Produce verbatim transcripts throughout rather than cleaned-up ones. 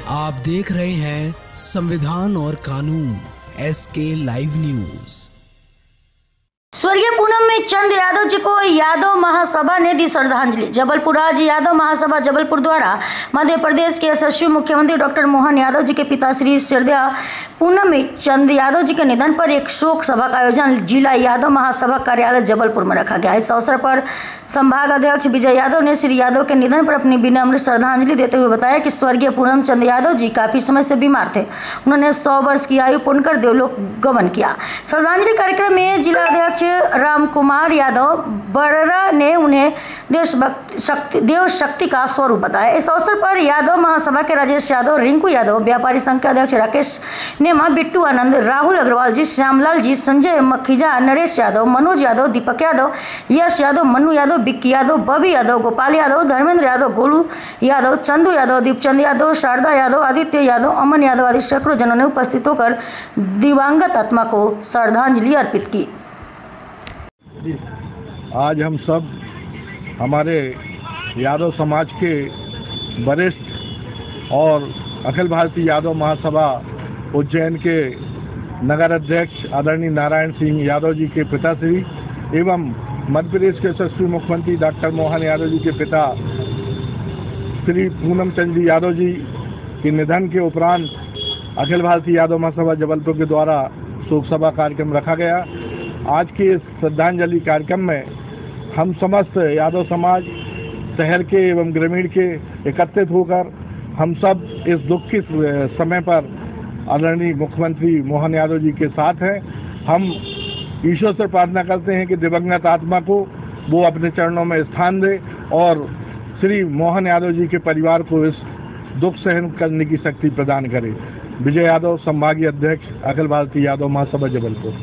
आप देख रहे हैं संविधान और कानून एस के लाइव न्यूज। स्वर्गीय पूनम चंद यादव जी को यादव महासभा ने दी श्रद्धांजलि। जबलपुर। आज यादव महासभा जबलपुर द्वारा मध्य प्रदेश के यशस्वी मुख्यमंत्री डॉक्टर मोहन यादव जी के पिता श्री श्रद्धेय पूनम चंद यादव जी के निधन पर एक शोक सभा का आयोजन जिला यादव महासभा कार्यालय जबलपुर में रखा गया। इस अवसर पर संभाग अध्यक्ष विजय यादव ने श्री यादव के निधन पर अपनी विनम्र श्रद्धांजलि देते हुए बताया कि स्वर्गीय पूनम चंद यादव जी काफी समय से बीमार थे। उन्होंने सौ वर्ष की आयु पूर्ण कर देवलोक गमन किया। श्रद्धांजलि कार्यक्रम में जिला अध्यक्ष राम कुमार यादव बररा ने उन्हें देशभक्ति शक्ति देव शक्ति का स्वरूप बताया। इस अवसर पर यादव महासभा के राजेश यादव, रिंकू यादव, व्यापारी संघ के अध्यक्ष राकेश नेमा, बिट्टू आनंद, राहुल अग्रवाल जी, श्यामलाल जी, संजय मखीजा, नरेश यादव, मनोज यादव, दीपक यादव, यश यादव, मन्नू यादव, बिक्की यादव, बबी यादव, गोपाल यादव, धर्मेंद्र यादव, गोलू यादव, चंदू यादव, दीपचंद यादव, शारदा यादव, आदित्य यादव, अमन यादव आदि सैकड़ों जनों ने उपस्थित होकर दिवंगत आत्मा को श्रद्धांजलि अर्पित की। आज हम सब हमारे यादव समाज के वरिष्ठ और अखिल भारतीय यादव महासभा उज्जैन के नगर अध्यक्ष आदरणीय नारायण सिंह यादव जी के पिताश्री एवं मध्य प्रदेश के यशस्वी मुख्यमंत्री डॉक्टर मोहन यादव जी के पिता श्री पूनम चंद यादव जी के निधन के उपरांत अखिल भारतीय यादव महासभा जबलपुर के द्वारा शोक सभा कार्यक्रम रखा गया। आज के इस श्रद्धांजलि कार्यक्रम में हम समस्त यादव समाज शहर के एवं ग्रामीण के एकत्रित होकर हम सब इस दुख के समय पर आदरणीय मुख्यमंत्री मोहन यादव जी के साथ हैं। हम ईश्वर से प्रार्थना करते हैं कि दिवंगत आत्मा को वो अपने चरणों में स्थान दे और श्री मोहन यादव जी के परिवार को इस दुख सहन करने की शक्ति प्रदान करे। विजय यादव, संभागीय अध्यक्ष, अखिल भारतीय यादव महासभा जबलपुर।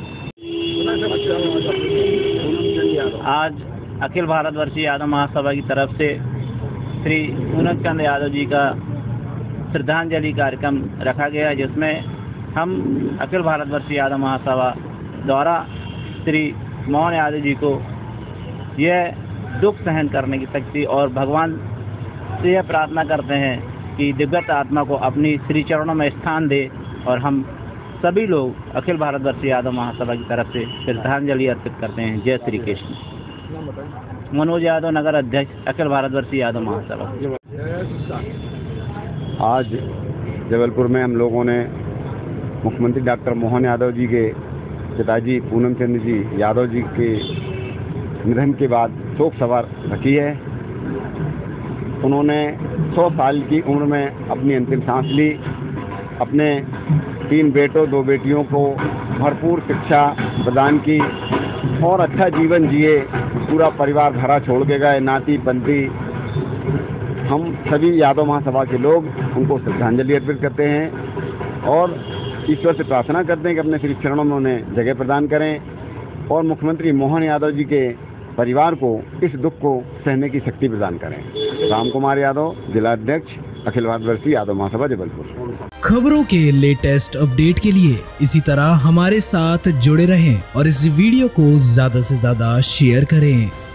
आज अखिल भारतवर्षीय यादव महासभा की तरफ से श्री पूनम चंद यादव जी का श्रद्धांजलि कार्यक्रम रखा गया, जिसमें हम अखिल भारतवर्षीय यादव महासभा द्वारा श्री मोहन यादव जी को यह दुख सहन करने की शक्ति और भगवान से यह प्रार्थना करते हैं कि दिव्यत आत्मा को अपनी श्री चरणों में स्थान दे और हम सभी लोग अखिल भारतवर्षीय यादव महासभा की तरफ से श्रद्धांजलि अर्पित करते हैं। जय श्री कृष्ण। मनोज यादव, नगर अध्यक्ष, अखिल भारतवर्षीय यादव महासभा। आज जबलपुर में हम लोगों ने मुख्यमंत्री डॉक्टर मोहन यादव जी के पिताजी पूनम चंद जी यादव जी के निधन के बाद शोक सभा रखी है। उन्होंने सौ साल की उम्र में अपनी अंतिम सांस ली। अपने तीन बेटों दो बेटियों को भरपूर शिक्षा प्रदान की और अच्छा जीवन जिए। पूरा परिवार भरा छोड़ के गए, नाती पंती। हम सभी यादव महासभा के लोग उनको श्रद्धांजलि अर्पित करते हैं और ईश्वर से प्रार्थना करते हैं कि अपने श्री चरणों में उन्हें जगह प्रदान करें और मुख्यमंत्री मोहन यादव जी के परिवार को इस दुख को सहने की शक्ति प्रदान करें। राम कुमार यादव, जिला अध्यक्ष, अखिल भारतवर्षीय यादव महासभा जबलपुर। खबरों के लेटेस्ट अपडेट के लिए इसी तरह हमारे साथ जुड़े रहें और इस वीडियो को ज्यादा से ज्यादा शेयर करें।